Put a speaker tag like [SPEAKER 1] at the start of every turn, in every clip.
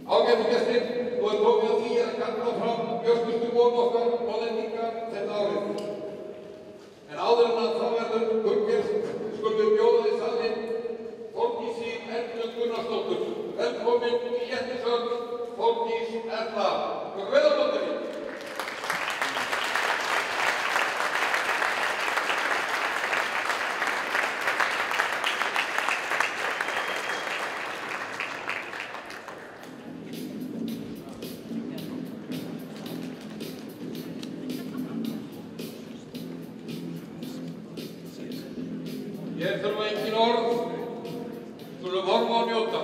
[SPEAKER 1] Ágætu gestir, nú komið að því að kalla fram björtustu von okkar hollendinga þetta árið. En áður en að það verður kurgerst skulum við bjóða í salinn Þórdísi Erlu Gunnarsdóttur. Velkomin í Léttisöld, Þórdís Erla. Veðardóttir. Hér þurfa engin orð, skulum horfa og njóta.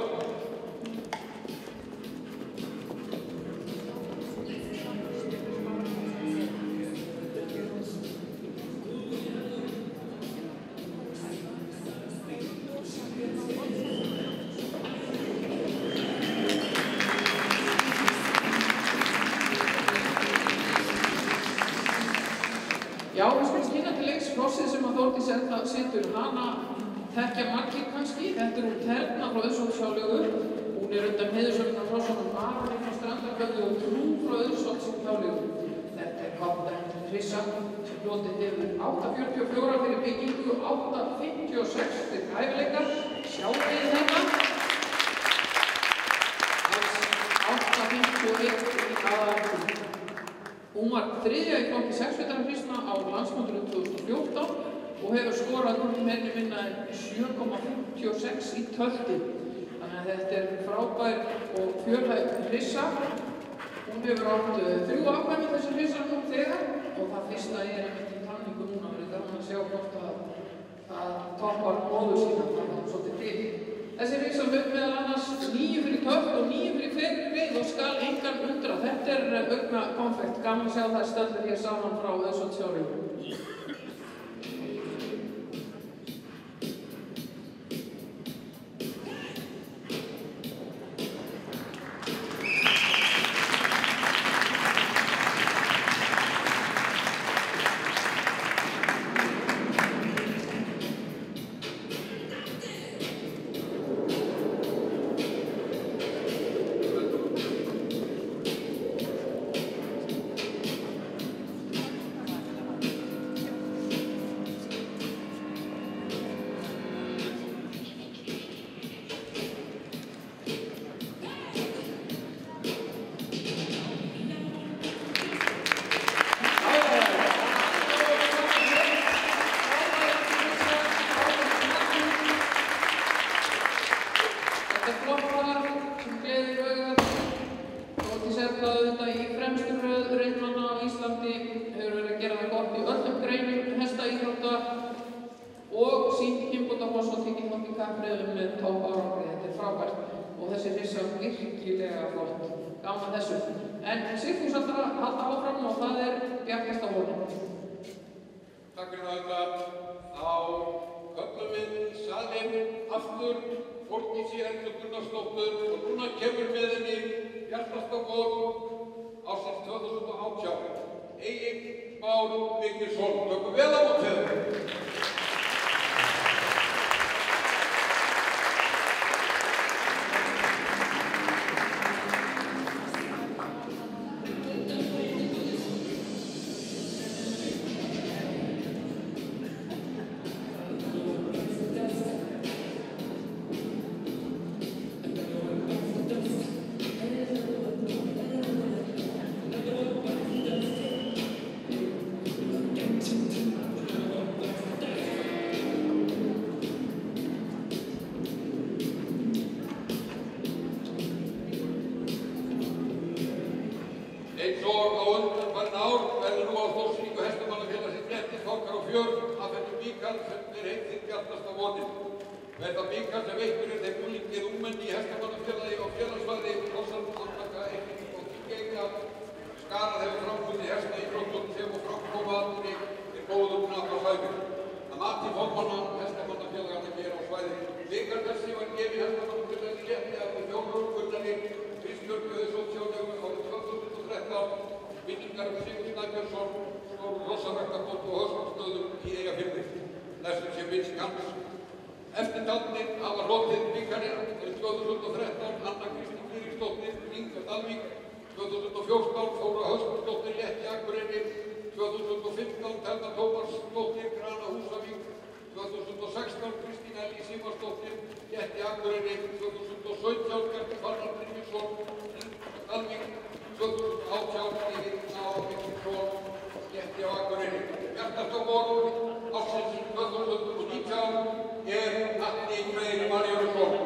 [SPEAKER 2] Já, við skulum kynna til leiks krossið sem að Þórdís Erla situr. Hana þekkja margir kannski. Þetta er terna frá Auðsholtshjáleigu. Hún er undan heiðursöfnum frá svona Aroni frá Strandargötu og Trú frá Auðsholtshjáleigu. Þetta er kátt hrissa sem hlotið hefur 8,44 fyrir byggingu, 8,56 fyrir hæfileikar. Sjáðu þetta. Alls 8,51 í aðalgum. Hún var þriðja í flokki 6 metra hrissna á landsmótinu 2014 og hefur skorað meira minna en 7,56 í tölti. Þannig að þetta er frábær og fjölhæf hrissa. Hún hefur átt 3 afkvæmi þessi hrissa nú þegar og það fyrsta er einmitt í talningu núna. Við erum gaman að sjá hvort að toppar móður sína. Það er svolítið til. Þessi hrissa hlaut meðal annars 9 fyrir tölt og 9 fyrir fleiri reið og skal engan undra. Þetta er augna konfekt. Gaman að sjá það stöldur hér saman frá Auðsholtshjáleigu. Og þessi hrissa virkilega flott. Gaman þessu. En Sigfús ætlar að halda áfram og það er bjargasta vonin.
[SPEAKER 1] Takk fyrir þetta. Þá köllum við í salinn aftur Þórdísi Erlu Gunnarsdóttur og núna kemur með henni bjargasta von ársins 2018. Egill Már Vignisson. Tökum vel á móti þeim. Eins og á undanfarin ár verður nú á stórsýningu Hestamannafélagsins Léttisfálkar og Fjörð afhentur bíkar sem er heitt hinn bjartasta vonin. Þetta bíkar sem veittur er þeim úlingir ungmenni í Hestamannafélagi og félagsvæði Krossarlandaka, Eirík og Þingeyinga. Skarað hefur framkvæmdi hesta í Krossum sem og framkvæmdi til góðum knapparsvæðum. Að mati formanna Hestamannafélaganna hér á svæði. Bíkar þessi var gefið Hestamannafélagi Létti af því Gunnari Kristbjörgu Auðsholtshjáleigu árið 2013. Minningar Sigurð Snæbjörnsson, stór hrossaræktarbót og höskuldstöðum í Eyjafirði. Þessum sé minnst hans. Eftirtaldir hafa hlotið bíkarinn 2013 Anna Kristín Friðriksdóttir, Dalvík, 2014 Þóra Höskuldsdóttir létt í Akureyri, 2015 Telma Tómasdóttir Grana Húsavík, 2016 Kristín Elí Símarsdóttir létt í Akureyri, 2017 Bjarki Fannar Brynjússon Dalvík, 2018 Eirík Ná Viktorsson létt í Akureyri. Bjartasta von ársins 2019 Atli Freyr Maríursson.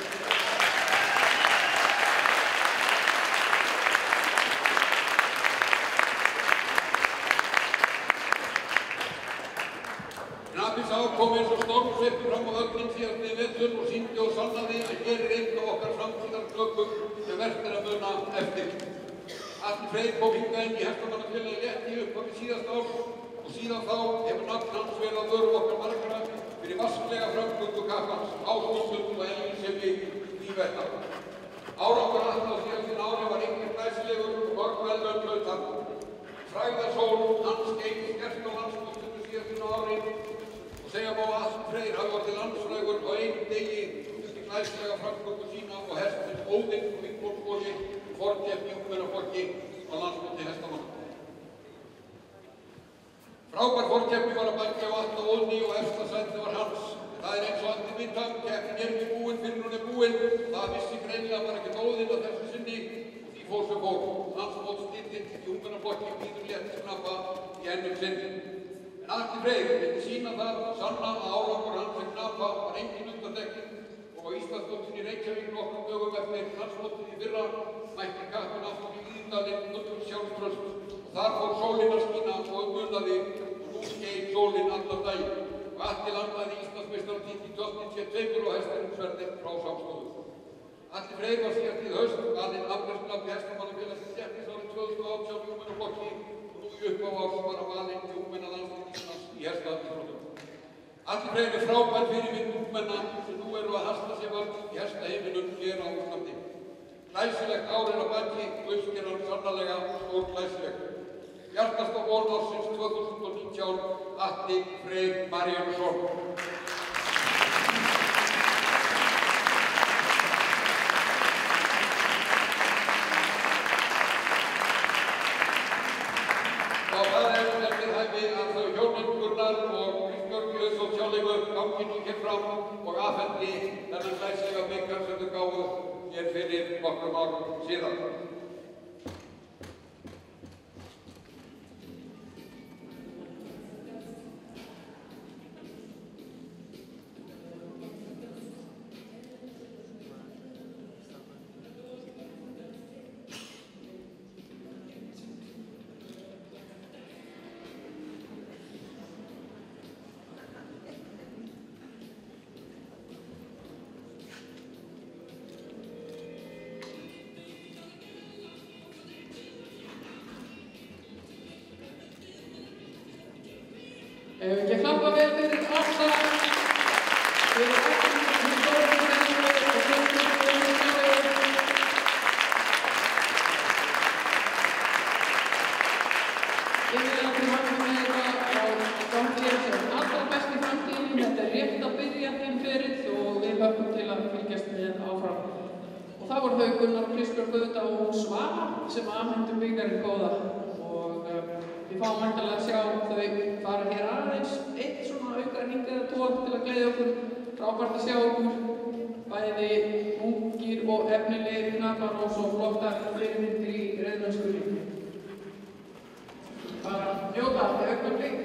[SPEAKER 1] Knapins kom eins og stormsveipur fram á völlinn síðastliðinn vetur og sýndi og sannaði að hér einn af okkar framtíðarklöppum sem vert að muna eftir. Atli Freyr kom hingað inn í Hestamannafélagi létt í upphafi síðasta árs og síðan þá hefur nafn hans verið á vörum okkar margra fyrir vasklega framgöngu kappans, ásköndum og ellinsemi lífverða. Árangur Atla á síðastliðin ári var enginn glæsilegur og mörg verðlaun hlaut hann. Frægðarsól hans skein skerst á landsmótinu síðastliðin ári og segja má að Atli Freyr hafi orðið landsfrægur á einn degi fyrir glæsilega framgöngu sína og hestinn Óðinn og Ingólfsskóli í fornkeppni ungmennaflokki á landsmóti hestamanna. Frábær forkeppni var að baki á Atla og Óðni og efsta sæti var hans. Það eins og allir vita, keppnin ekki búin fyrir hún búin. Það vissi greinilega bara ekkert Óðinn að þessu sinni og því fór sem fór. Landsmótstittill í ungmennaflokki býður létt knappa í ennum sinn. En Atli Freyr vildi sýna það, sanna að árangur hans sem knappa var engin undantekning og á Íslandsmótinu í Reykjavík nokkrum dögum eftir landsmótið í fyrra mætti kappinn aftur í Víðdalinn fullur sjálfstraust og þar fór sólin að skína og munaði og nú skein sólin allan daginn. Og Atli landaði Íslandsmeistaratitil 2022 og hestarins frá samstöðu. Atli Freyr var síðastliðið haust valinn afgreiðslunafni Hestamannafélagsins Tékknis árið 2018 í ungmennaflokki og nú í upphafi árs var hann valinn til ungmennalandsliðs Íslands í hestaíþróttum. Atli Freyr er frábær fyrirmynd ungmenna sem nú eru að hasla sér völd í hestaheiminum hér á Íslandi. Glæsilegt ár að baki og uppsker hann sannarlega stór glæsilegt. Bjartasta von ársins 2019 Atli Freyr Maríursson. Og það við hæfi að þau hjónin Gunnar og Kristbjörg Jöðsson sjálfleifu gangi nú hér fram og afhendi þennan glæsilega bikar sem þau gáfu hér fyrir nokkrum árum síðan.
[SPEAKER 2] Ef við ekki að klappa vel fyrir Atla, fyrir Atli, fyrir Þórunni og fyrir Þórunni. Ég vil að þið hafum með þetta á framtíðin sem allra best í framtíðinni. Þetta er rétt að byrja þeim ferill og við höfum til að fylgjast með áfram. Og það voru þau Gunnar og Kristbjörg Guðmundsdóttir og Svava sem afhentu bikarinn góða. Við fáum væntanlega að sjá þau fara hér aðeins eitt svona aukar hring eða tvo til að gleðja okkur. Frábært að sjá okkur bæði ungir og efnilegir knappar og svo flottar fyrirmyndir í reiðmennskunni. Bara njóta þetta augnablik.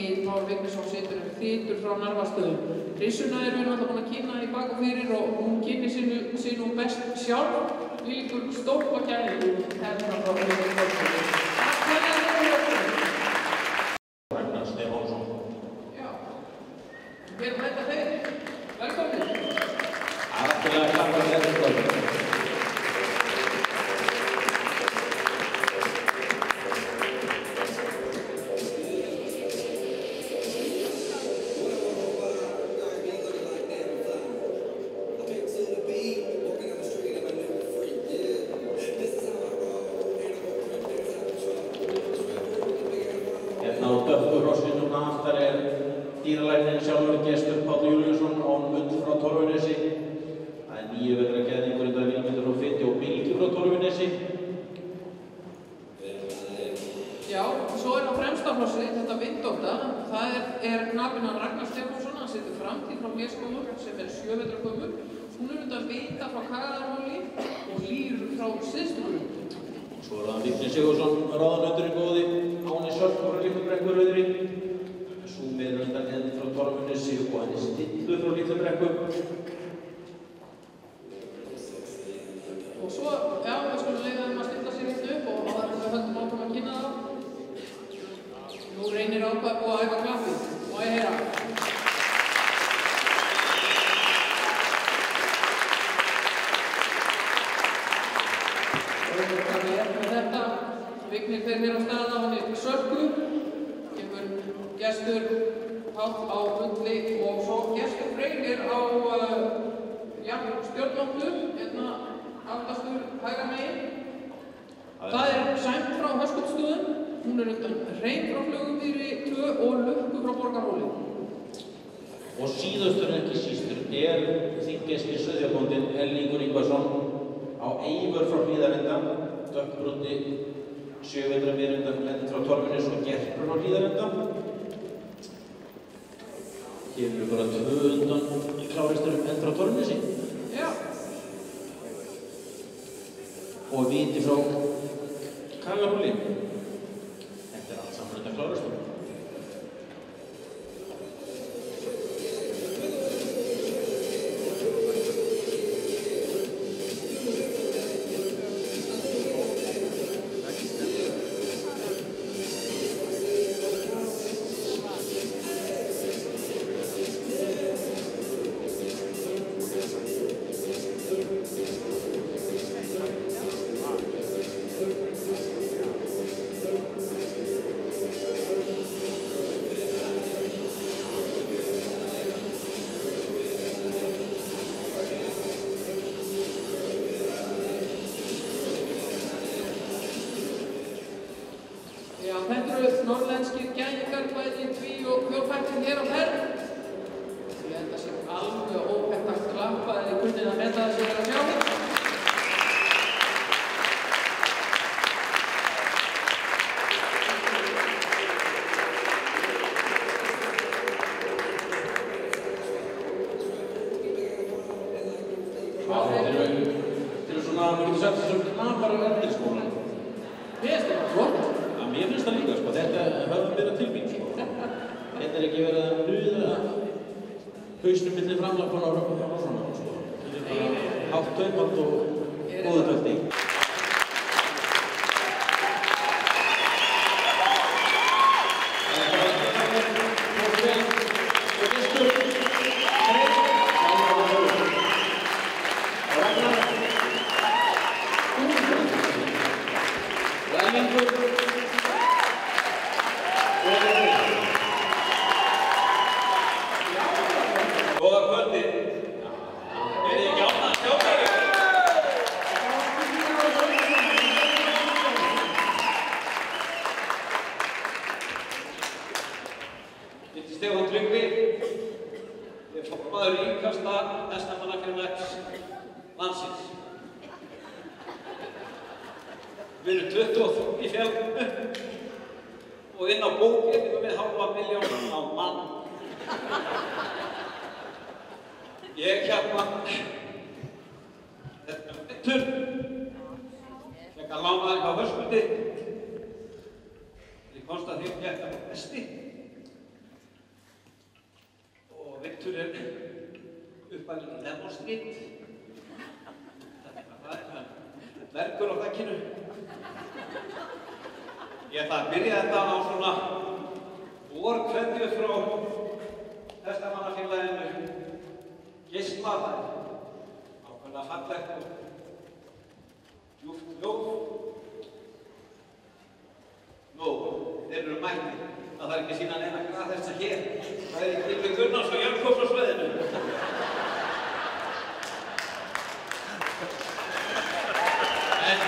[SPEAKER 2] Egill Már Vignisson situr þýtur frá Narfastöðum. Hryssuna erum við náttúrulega búin að kynna í bak og fyrir og hún kynni sig nú best sjálf. Líkur stólpakæði hérna frá Egill Þorsteinssyni. Takk fyrir að vera hér.
[SPEAKER 3] Ragnar Stefánsson.
[SPEAKER 2] Já. Hver mæta þeir? Velkomnir.
[SPEAKER 3] Afturlega klappa fyrir kvöld.
[SPEAKER 4] Dýralæknirinn sjálfur Gestur Páll Júlíusson án Ull frá Torfunesi. Það er 9 vetra geðningur í dag, Vilmundur frá Fytti og Bylgju frá Torfunesi.
[SPEAKER 2] Já, svo á fremsta plássi þetta vindótta. Það er knapinn Ragnar Stefánsson, hann situr framtíð frá Hléskógur sem 7 vetra gömul. Hún undan Vita frá Kagarhóli og Lýr frá Syðstugrund.
[SPEAKER 4] Svo það Vignir Sigurðsson, ráðanauturinn góði, Áni Sörk frá Litlubrekkurauðri. Súmir undan henni frá Torfunesi og henni Stillu frá Litlubrekku.
[SPEAKER 2] Og svo, já, við skulum leyfa þeim að stilla sér hérna upp og það við höldum áfram að kynna það. Nú reynir á hvað búið að æfa klappið. Má ég heyra? Og það er með þetta. Vignir fer hér á staðan á henni Sörku. Gestur Páll á Ulli og svo Gestur Freyr á stjórnváttu, hérna aftastur hægra megin. Það er Sæmt frá Höskuldsstöðum, hún er undan Hrein frá Flugumýri 2 og Lukku frá Borgarhóli.
[SPEAKER 4] Og síðastur en ekki sístur er þinggeski sauðjabóndinn Erlingur Ingvarsson á Eivör frá Hlíðarenda, dökkbrúnni 7 vetra meðundan frá Torfunesi og Gerpur frá Hlíðarenda. Hér eru bara 2 undan kláristur frá Torfunesi.
[SPEAKER 2] Já.
[SPEAKER 4] Og Viti frá Kagarhóli. Þetta er allt saman undan kláristur.
[SPEAKER 2] Þetta eru norðlenskir gæðingar, bæði tví- og fjórfættir hér á ferð. Ég held að sé alveg óhætt að klappa eða í kunninn að meta það sem er að sjá.
[SPEAKER 4] Þetta eru svona, maður getur sagt þessum knapar af endilskólan.
[SPEAKER 2] Mér finnst það flott.
[SPEAKER 4] Mér finnst það líka, sko. Þetta höfum verið til mín, sko. Þetta er ekki verið að nuða hausnum milli framlappana og svona, sko. Þetta er bara hátt taumald og góðu tölti.
[SPEAKER 3] Góða kvöldi. Er ég ekki ánægð að sjá þig? Ég heiti Stefán Tryggvi. Ég er formaður ríkasta hestamannafélags landsins. Við erum 23 í félaginu og inn á bók erum við 500.000 á mann. Ég hérna, þetta vittur, fekk að lána eitthvað Höskuldi. Ég komst að því að þetta var besti. réttur uppalinn Lemon Street. Það verkur á þakkinu. Ég ætla að byrja þetta á svona vorkveðju frá Hestamannafélaginu Geisla. Það ákveðlega fallegt og djúpt ljóð. Nú, þeir eru mættir. Það þarf ekki að sýna neina grað þess að hér. Það Gylfi Gunnars og Jörn Kóps á svæðinu. En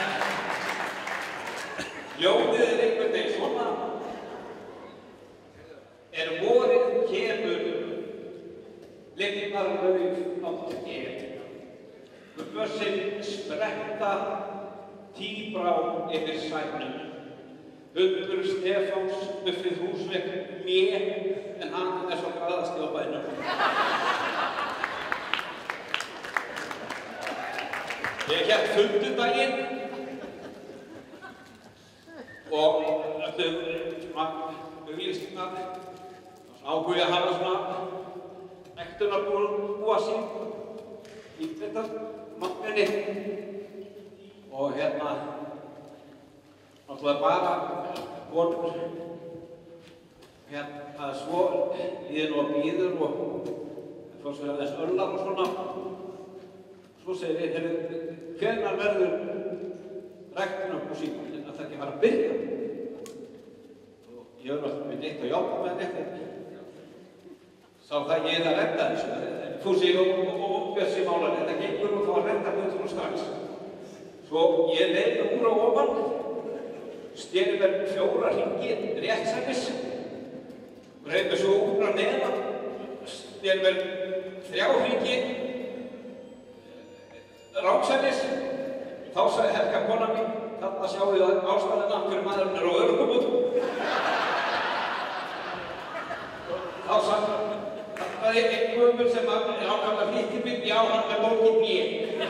[SPEAKER 3] ljóðið einhvern veginn svona. Vorið kemur, lifnar lauf átt ég. Bössin spretta, tíbrá yfir sænum. Humbur Stefáns uppið húsvegg mér, en hann svo graðasti á bænum. Ég hélt fundudaginn og öllu auglýsingar áhuga að hafa svona ektunarbúa sín í þetta magninni og náttúrulega bara konur svo líður og býður og svo segja þess öllar og svona svo segir ég, hvenær verður ræktunarbú sín að það ekki fara að byrja og ég var náttúrulega neitt að jobba með neitt sá það ég að redda þessu Fúsi og Bjössi málar þetta gengur og þá að redda hlutunum strax svo ég leiði úr á ofan steri mér 4 hringi réttsæmis reið mér svo úr á neðan steri mér 3 hringi ráksæmis þá sagði Helga kona mín þarna sjáum við ástæðuna fyrir maðurinn á örgumótum þá sagði það einn guðmur sem ákvæmlega flýtti mig, já, hann bókið mér.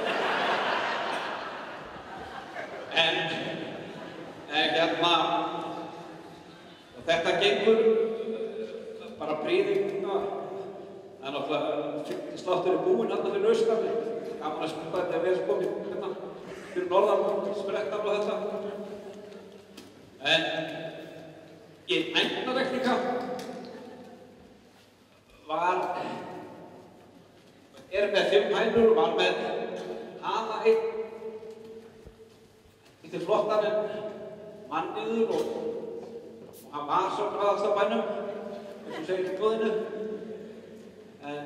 [SPEAKER 3] En og þetta gengur bara príðinguna. Það náttúrulega sláttur búinn þarna fyrir austan. Gaman að spila þetta vel komið fyrir norðan, sprettan og þetta. En í ætnarekninga með 5 hænur og var með hana einn til flottan en manniður og hann var svo graðast á bænum eins og segir í góðinu en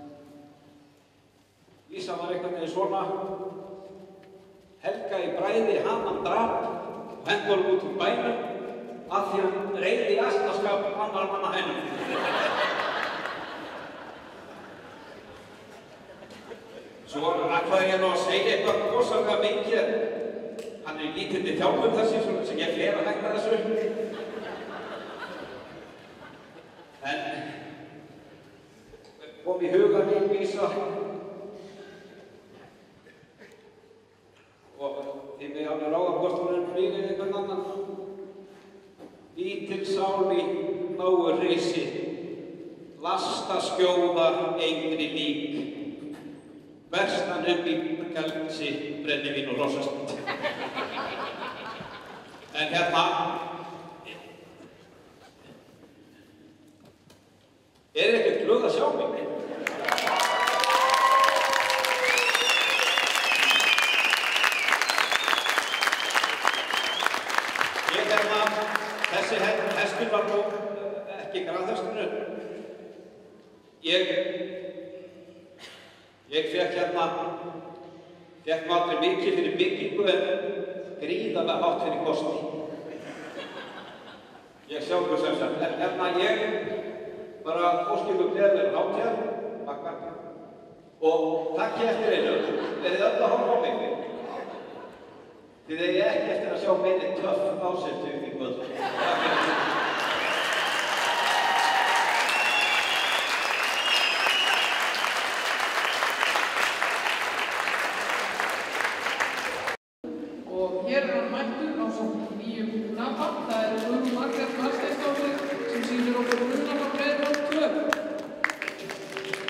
[SPEAKER 3] Lísa var einhvern veginn svona Helga í bræði hann drap og hendur út úr bænum af því hann reyði í asnaskap annar manna hænum Svo ætlaði ég nú að segja eitthvað rosalega mikið. Hann lítið til þjálfum þessi, sem ég fer að hætta þessu. En kom í huga mín vísa. Og þið mig alveg ráða hvort hún flýgur einhvern annan. Lítil sáli náu risi, lasta skjóða engri lík. Verstan í galsi, brennivín og rossast. En ekkert glöð að sjá mig? Þessi hestur var nú ekki graðhesturinn. Ég fékk aldrei mikið fyrir byggingu en gríðarlega hátt fyrir kosti. Ég sjálfur sem sagt, ég bara óskilum gleðilegur hátíðar, bakkar, og takk ég eftir einu, verið öll að horfa á mig. Þið eigi ekki eftir að sjá meiri töff ásettu í kvöld.
[SPEAKER 2] Hér hann mættur á samt nýjum knappa. Það Guðrún Margrét Marsteinsdóttir sem sýnir okkur Brunamarbreiðar 2.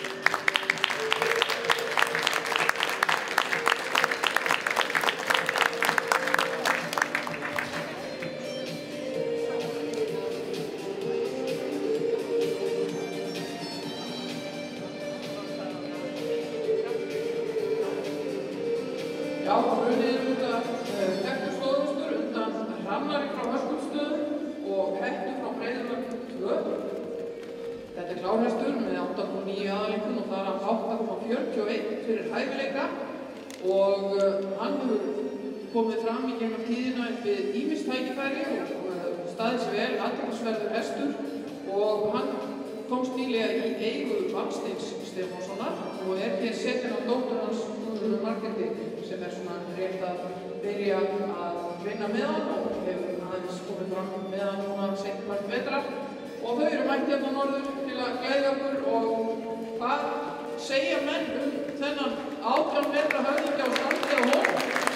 [SPEAKER 2] Já, brunið auðvitað þekktur stóðhestur undan Hrannari frá Höskuldsstöðum og Hettu frá Breiðumörk 2. Þetta er klárhestur með 8,9 aðaleinkunn og það er 8,41 fyrir hæfileika og hann hefur komið fram í gegnum tíðina við ýmis tækifæri og staðið sér vel, athyglisverður hestur og hann komst nýlega í eigu Valsteins Stefánssonar og er hér setinn á dóttur hans Margréti sem er svona rétt að byrja að vinna með hann og hefur aðeins komið fram með hann núna seint part vetrar og þau eru mætt hérna norður til að gleðja okkur og hvað segja menn þennan 18 metra höfðingja og standið á honum?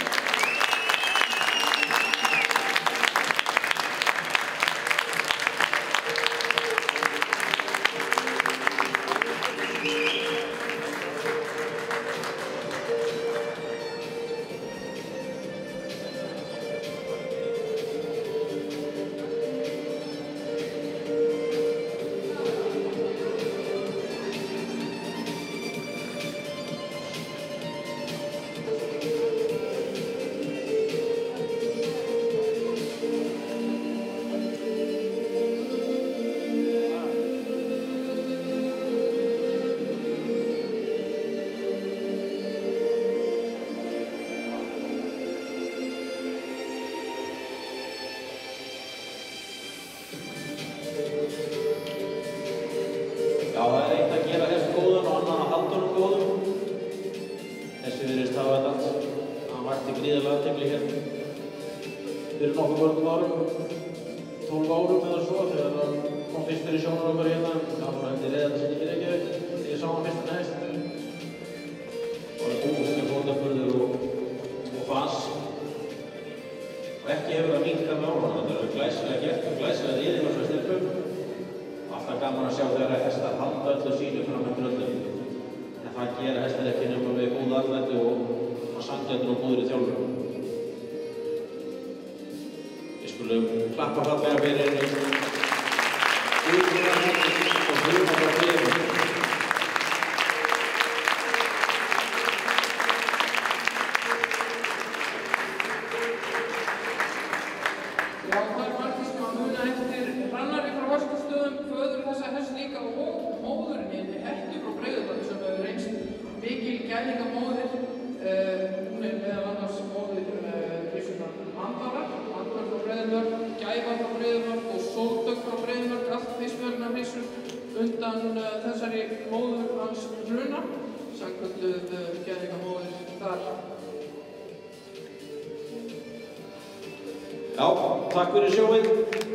[SPEAKER 4] Takk fyrir sjóið.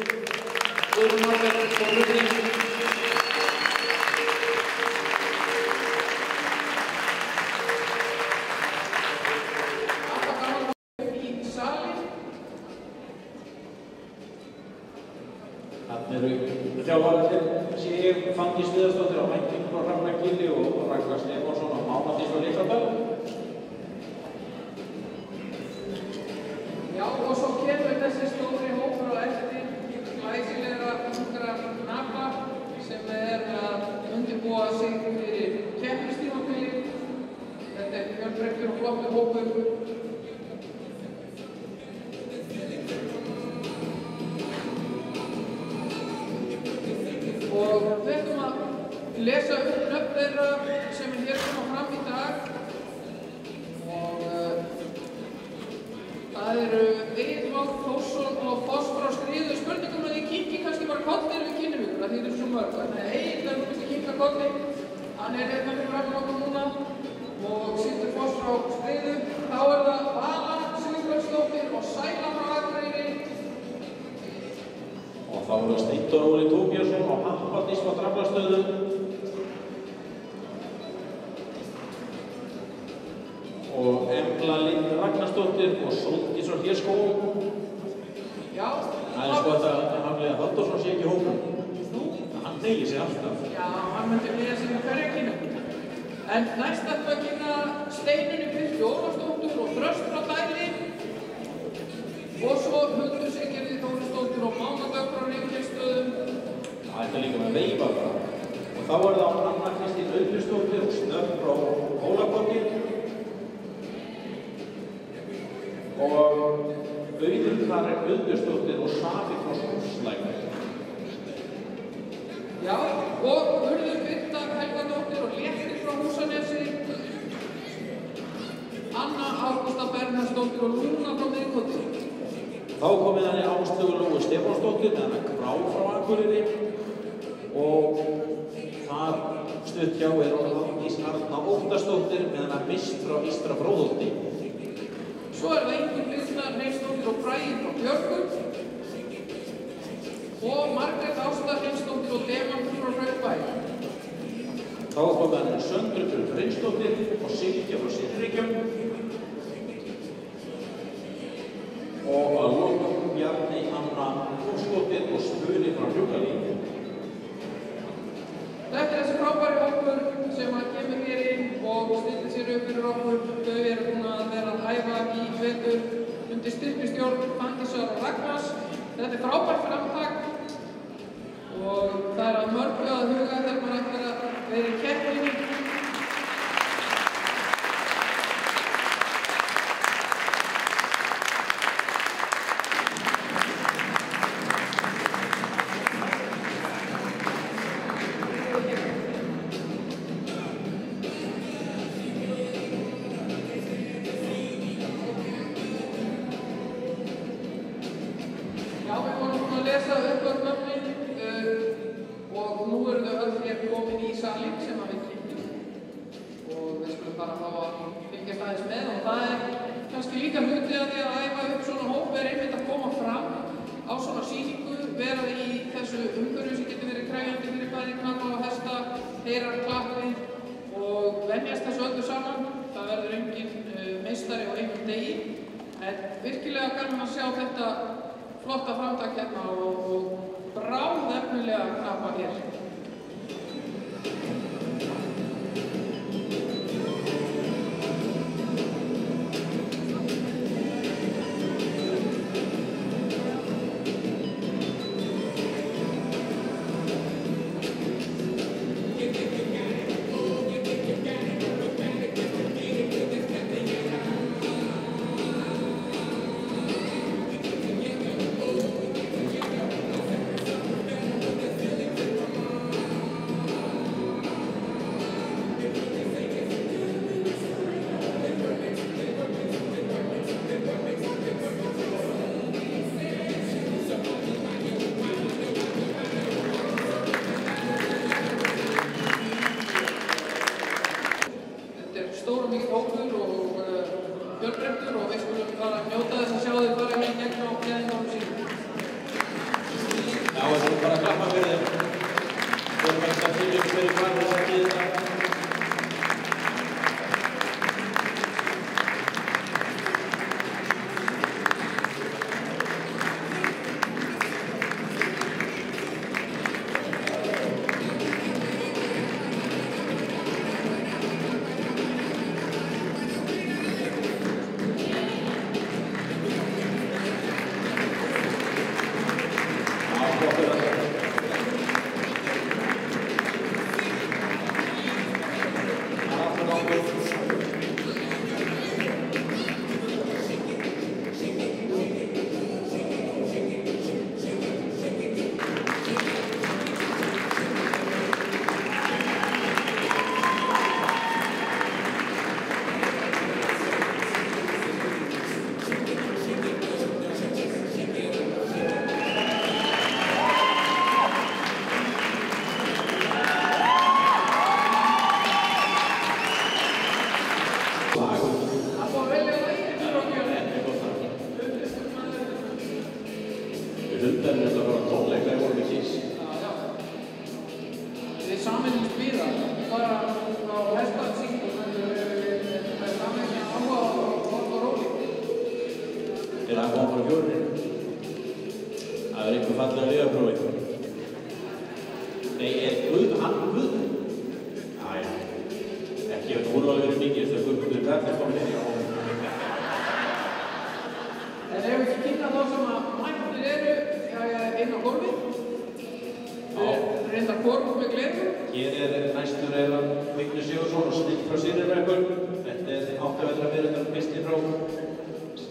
[SPEAKER 2] Guðrún Margrét og Rúðin. Alltaf gaman í salin.
[SPEAKER 4] Þarna eru þjálfararnir Sif Fanný Sviðarsdóttir á væntingum frá Hrafnagili og Ragnar Stefánsson á Mánadís og Litladal.
[SPEAKER 2] Já, og svo kemur þessi stóri hópur á eftir glæsilegra ungra napa sem er að undirbúa sig fyrir keppnistímabili. Þetta er fjölbreyttur og flottur hópur. Og við ætlum að lesa upp nöfn þeirra sem er hér koma fram í dag. Og það eru Egill Már Þórsson og Foss frá Skriðu. Spurningum að þið kinki kannski bara kollir við kynnum ykkur, að þið eru svo mörg. Þannig að Egill er númist að kinka kolli. Hann er hérna fyrir fram okkur núna og sittur Foss frá Skriðu. Þá er það Vala Sigurbjörnsdóttir og Sæla frá Akureyri.
[SPEAKER 4] Og þá eru Steindór Óli Tóbjörnsson og Happadís frá Draflastöðum. Og Embla Lind Ragnarsdóttir og Sóldís frá Hlérskógum.
[SPEAKER 2] Já.
[SPEAKER 4] Það er sko að Hafliða Halldórsson sé ekki í hópnum. Hann tegir sig alltaf.
[SPEAKER 2] Já, hann myndi hlýja sig með hverja kynna. En næst ætlum við að kynna Steinunni Birki Ólafsdóttur og Þröst frá Dæli. Og svo Huldu Siggerði Þórisdóttur og Mánadögg frá Reykjavíkstöðum.
[SPEAKER 4] Það er líka með veifa bara. Og þá er það Anna Kristín Auðbjörnsdóttir og Snöpp frá Hólakoti. og Auður Klara Auðursdóttir og Safi frá Skúfslæk.
[SPEAKER 2] Já, og Urður Birta Helgadóttir og Léttir frá Húsanesi, Anna Ágústa Bernhardsdóttir og Lúna frá Miðkoti.
[SPEAKER 4] Þá komið henni Áslaugu Lóu Stefánsdóttir með hana Krá frá Akureyri og þar stutt hjá Ís Arna Óttarsdóttir með hana Mist frá Ístra Bróðholti.
[SPEAKER 2] Svo það Ingunn Birna Hreinsdóttir og Bragi frá Björgum og Margrét Ásta Hreinsdóttir og Demantur frá Hraunbæ.
[SPEAKER 4] Þá komið henni Söndruður Hreinsdóttir og Silja frá Syðrikjum og að lokum Bjarni Anna Húsdóttir og Spuni frá Hljókalíð.
[SPEAKER 2] Þetta þessi frábæri hópur sem kemur hér inn og stillir sér upp fyrir okkur. Þau eru búin að vera að æfa í vetur undir styrkistjórn Fanndísar og Ragnars. Þetta frábært framtak og það að mörgu að huga þegar maður ætlar að vera í keppninni. Virkilega gaman að sjá þetta flotta framtak hérna og bráðefnilega knappa hér.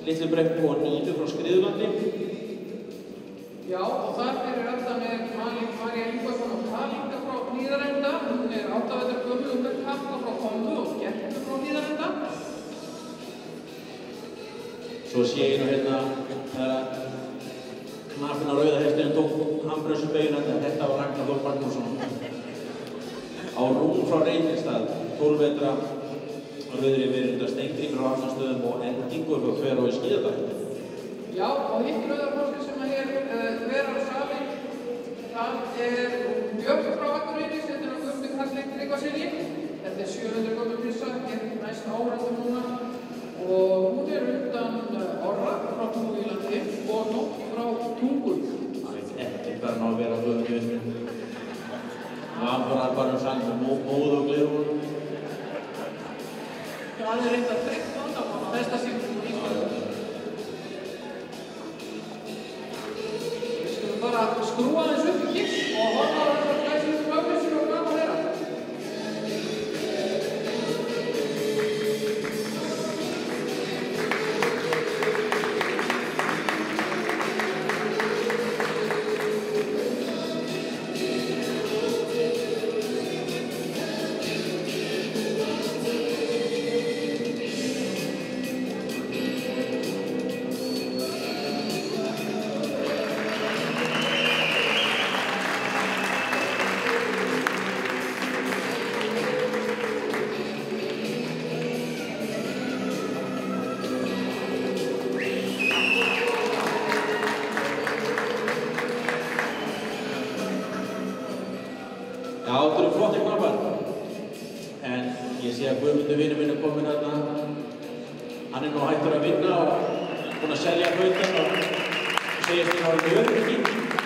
[SPEAKER 4] Litlu Brekku og Nínu frá Skriðulandi.
[SPEAKER 2] Já, og þar fyrir aftan Malín María Ingvarsson og Kalinka frá Hlíðarenda. Hún 8 vetra gömul og með Kappa frá Kommu og Gertu frá Hlíðarenda.
[SPEAKER 4] Svo sé ég nú hérna þegar knapinn á rauða hestinum tók handbremsu beyguna, þetta var Ragnar Þór Magnússon. Á Rún frá Reynistad, 12 vetra rauðri verið Steingrímur á Hafnarstöðum og Endingur frá Þverá í Skíðadal.
[SPEAKER 2] Já, og hitt rauðarhorskið sem ver á salinn, það Björn frá Akureyri, þetta Guðmundur Karl Tryggvasyni. Þetta 700 gömul pissa, næst árættur núna. Og hún undan Orra frá Tunguvílandi og Nótt frá Tungur.
[SPEAKER 4] Það veit ekki hvað ná að vera á Guðmundur. Það var bara sann móð og glerun.
[SPEAKER 2] Það reyndar þreytt vandamál á þesta síðan í Íslandi. Við skulum bara skrúa aðeins upp í kiss og horfa á þessar glæsilegu lögmessur og gaman þeirra.
[SPEAKER 4] Já, þetta eru flotti knappar. En ég sé að Guðmundur vinur minn kominn þarna. Hann nú hættur að vinna og búinn að selja hautan og segist þér að það öryggi.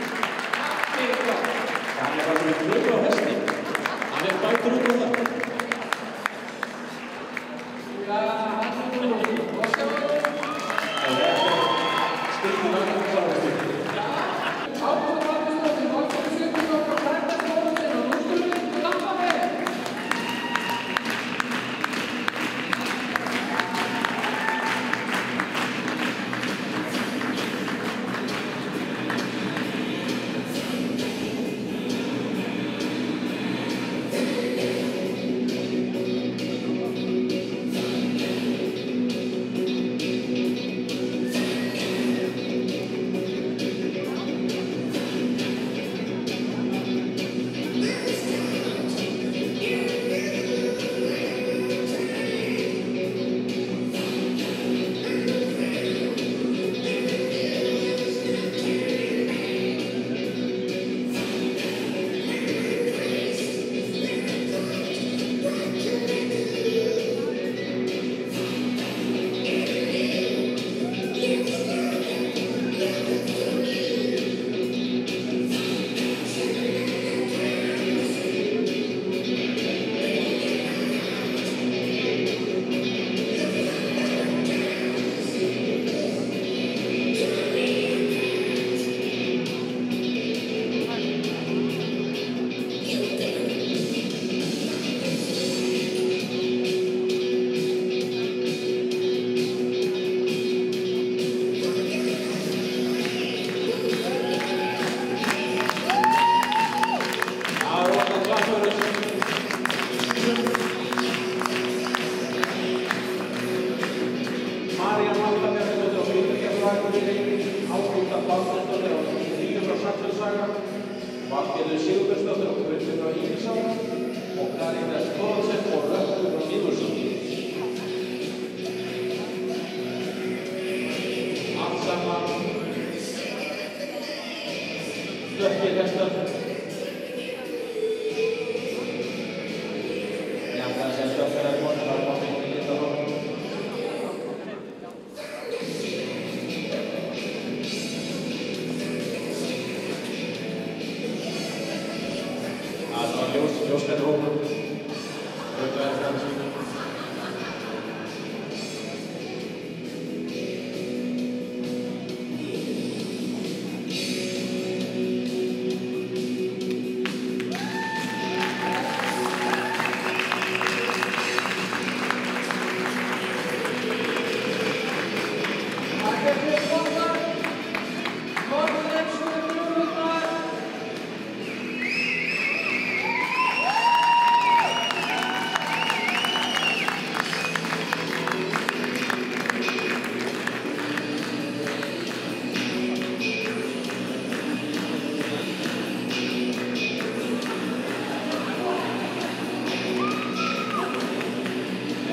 [SPEAKER 4] Hann bara með flögu á hesti. Hann bætur út á það.
[SPEAKER 2] Já, hann nú og sjáum.
[SPEAKER 4] Styrkir vegna klára styrkir. Valgerður Sigurbergsdóttir og Guðmundur frá Írisá og Karína Stórðsen og Rökkur frá Míðursson. Allt saman dökkir hestar. Jafnlega sem dökkar að kona þar var mikið lita þá. Ljóskendur hópur. Þetta það síðan.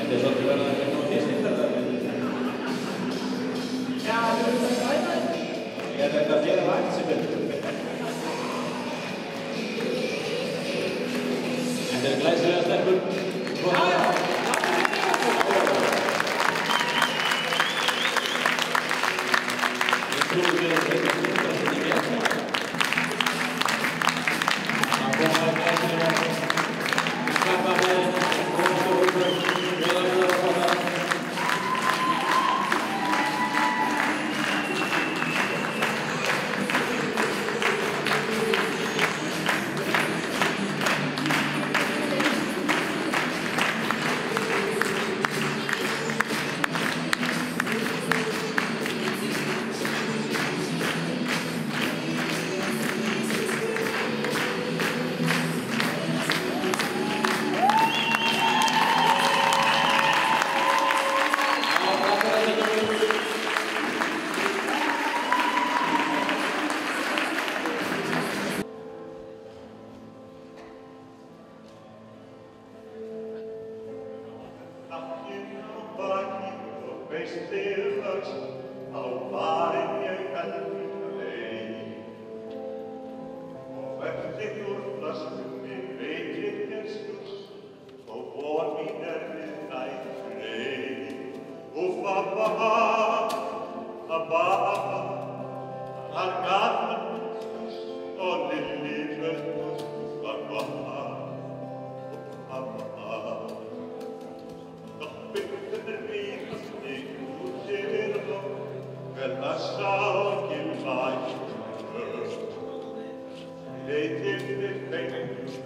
[SPEAKER 4] Þetta er svolítið verið að eitthvað fyrstýrferðar.
[SPEAKER 2] Já, það er þetta græna.
[SPEAKER 4] Ég þetta fyrir lagt sem er. Þetta er glæsilega stelpur.
[SPEAKER 2] Já, já.
[SPEAKER 4] Ég trúi við að þetta er þetta í gegn. Það koma að glæsilega skappa með
[SPEAKER 5] They give the faith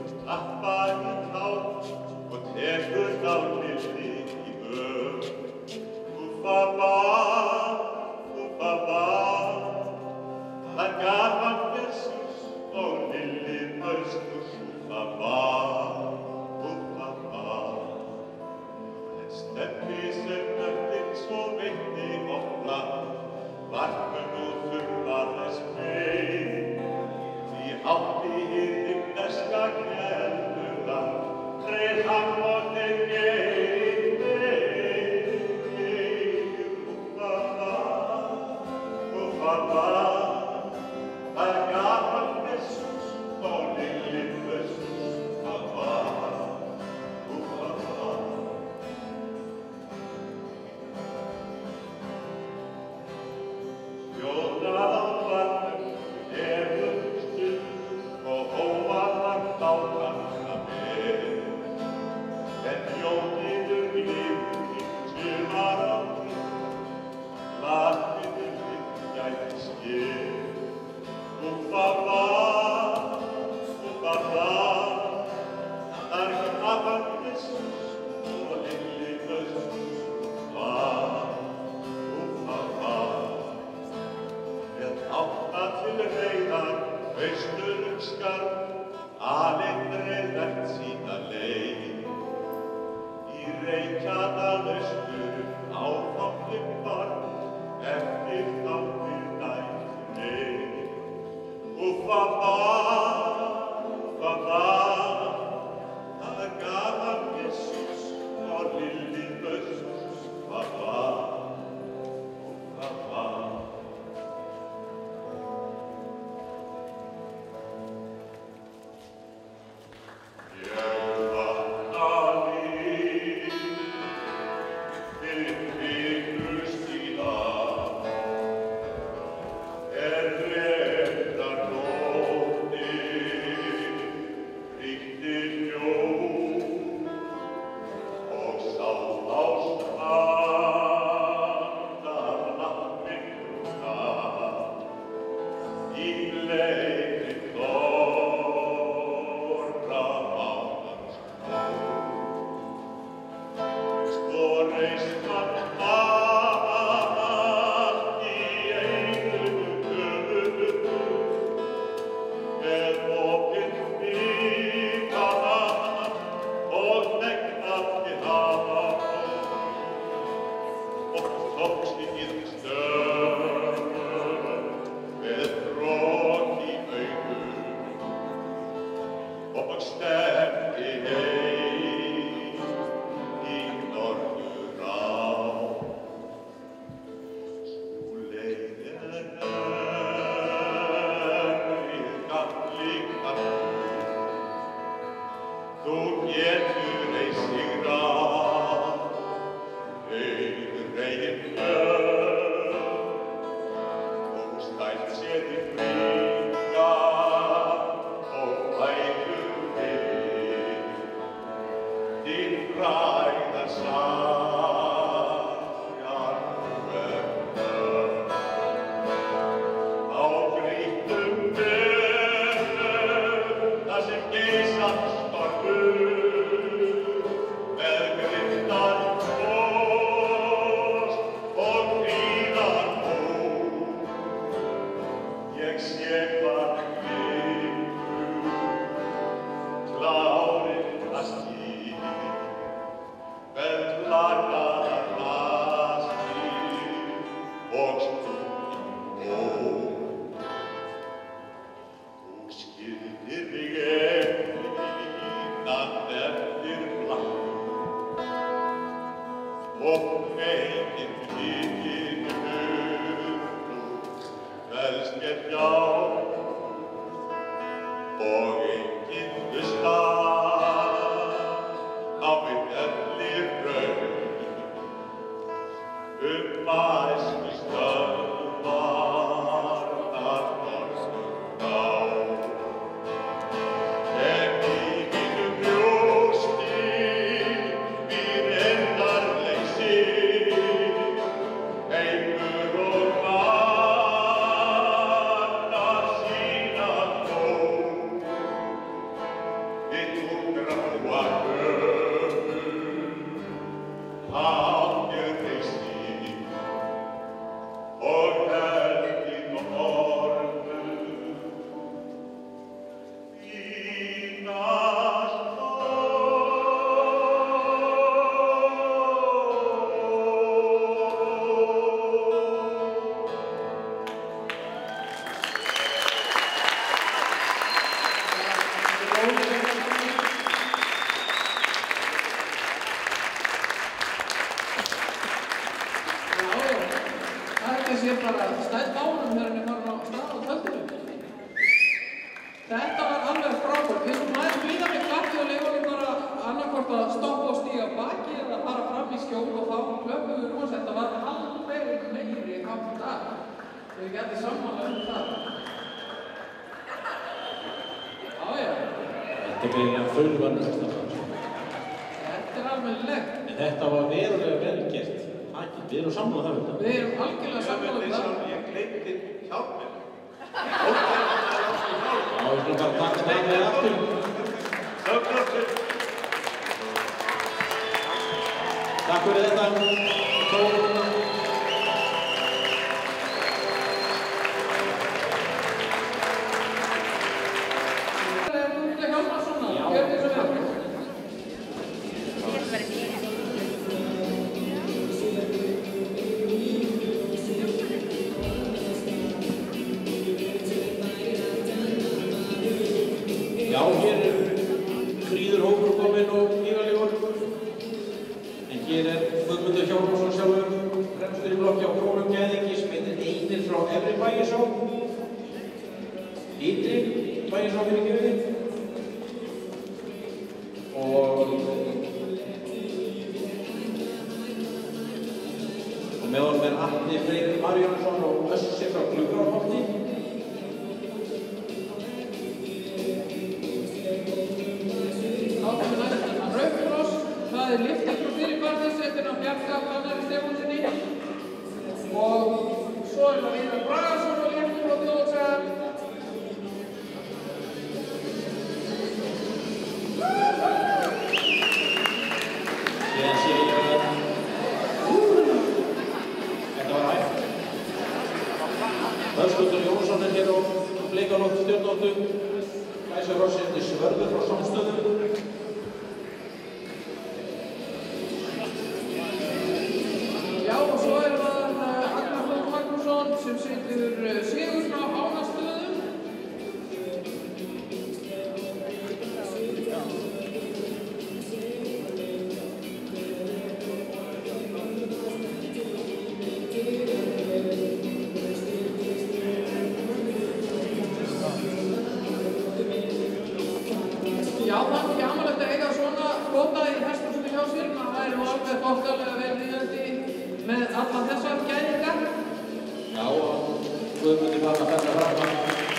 [SPEAKER 2] þokkalega vel viðjandi með alla þessar gæðingar.
[SPEAKER 4] Já, og Guðmundur var að færa fram að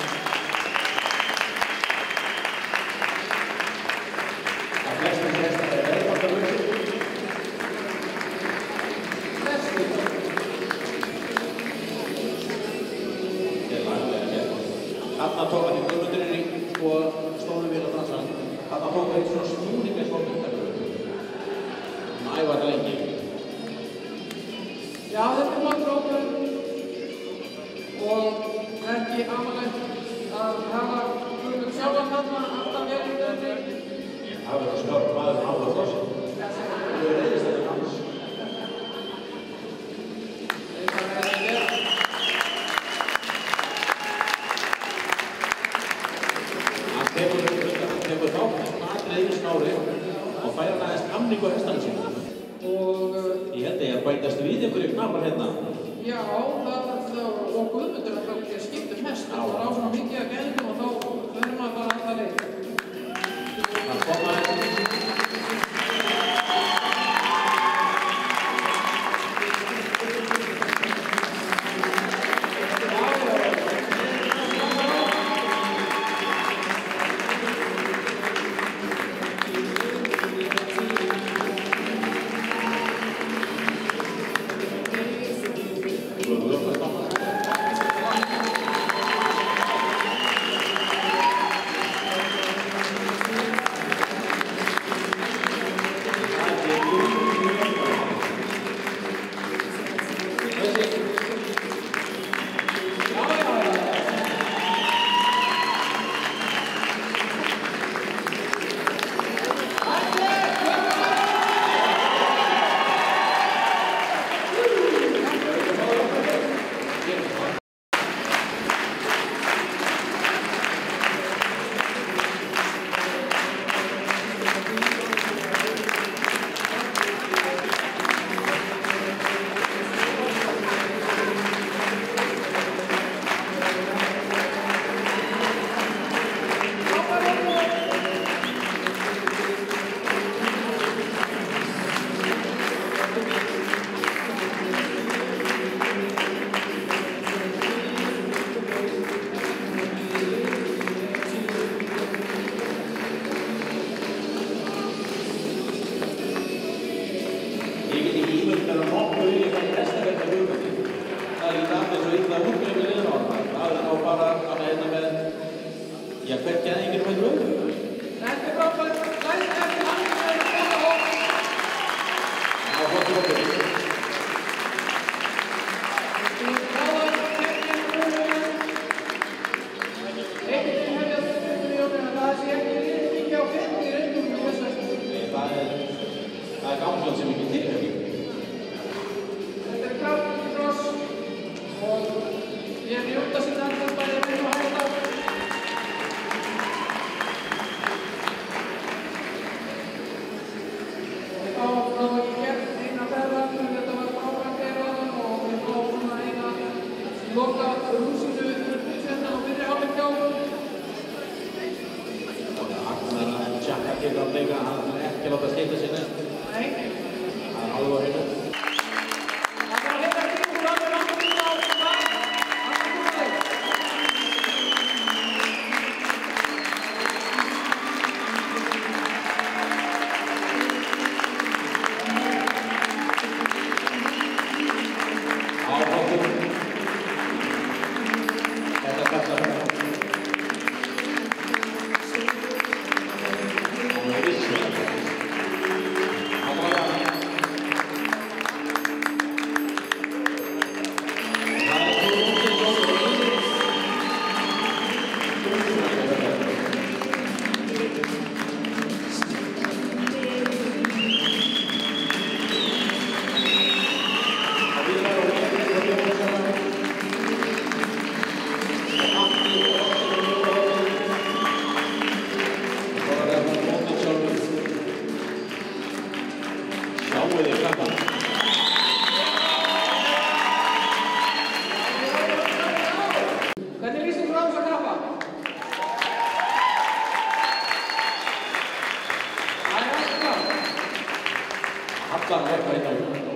[SPEAKER 4] flestum hestar verðmáttarlausir.
[SPEAKER 2] Flestir.
[SPEAKER 4] Þetta laglega hér. Þarna tók að því Guðmundur í stóru vil og bransan. Þarna tók að því svona snúning eins og myndafröðu. Æfa þetta lengi.
[SPEAKER 2] Já, þetta flottur ókvöld og ekki amalegt að hafa Guðmund sjálfan þarna alltaf vel í döðni.
[SPEAKER 4] Það verður skjálf maður áður frá sig. Það verður reyðist þetta hans.
[SPEAKER 2] Þetta er vel.
[SPEAKER 4] Hann tekur þátt atriði í snári og fær hann aðeins kamningu á hestana sína. Ég held að ég bætast við einhverju knapar hérna.
[SPEAKER 2] Já, og Guðmundur er ekki að skipta hest. Það var á svona mikið að gæðingum og þá verður maður bara alla leið.
[SPEAKER 4] Það kom aðeins. allar leikmar í gangi.